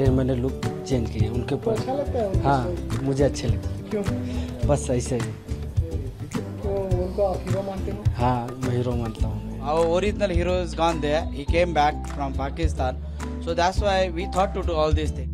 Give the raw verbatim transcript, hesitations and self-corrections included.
सारे मैंने look change किए उनके ऊपर। अच्छा लगता है उनके हाँ style? मुझे अच्छे लगे, क्यों? बस ऐसे ही। तो उनको आप हीरो मानते हो? हाँ मैं हीरो मानता हूँ। Our original hero is gone there. He came back from Pakistan. So that's why we thought to do all these things.